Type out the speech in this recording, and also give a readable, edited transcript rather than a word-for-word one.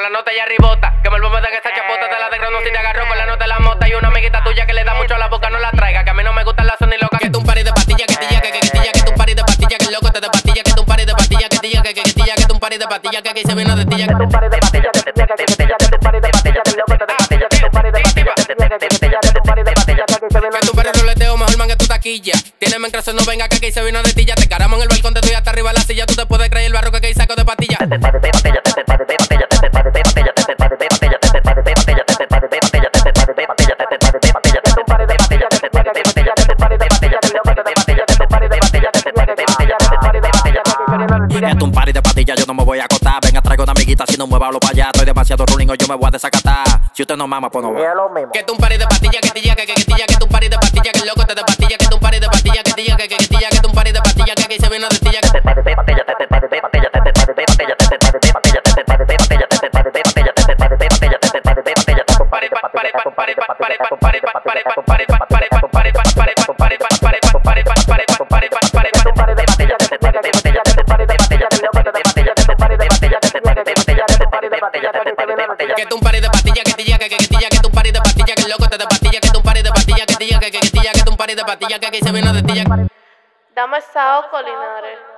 Con la nota ya ribota, que me el bombo de esta chapota te la de si te agarro con la nota de la mota. Y una amiguita tuya que le da mucho a la boca, no la traiga, que a mí no me gustan las son ni locas. Que tú un party de pastillas, que tilla, que tilla, que tú un party de pastillas, que loco te de pastillas, que tú un party de pastillas, que tilla, que tilla, que tú un party de pastillas, que aquí se vino de tilla, que tú un party de pastillas, que tilla, que tilla, que tú un party de pastillas, que loco te de pastillas, que tú un party de pastillas, que tilla, que tilla, que tú un party de pastillas, que aquí se vino de tilla. Que tu perro roleteo mejor man que tu taquilla. Tienes mencroso, no venga que aquí se vino de tilla. Te caramos en el balcón, te doy hasta arriba la silla. Tú te puedes creer el barro que aquí saco de pastillas. Esto un party de patillas, yo no me voy a acotar. Venga, traigo una amiguita, si no mueva hablo para allá. Estoy demasiado ruling o yo me voy a desacatar. Si usted no mama, pues no va. Que tú un party de pastillas, que tilla, que tilla, que tú un party de pastillas, que loco te de pastillas, que tú un party de pastillas, que tilla, que tilla, que tú un party de pastillas, que aquí se vino de tilla. Que tú un party de pastillas, que tilla, que tilla, que tú un party de pastillas, que loco te de pastillas, que tú un party de pastillas, que tilla, que tilla, que tú un party de pastillas, que aquí se vino de tilla. Dame sao, Colinares.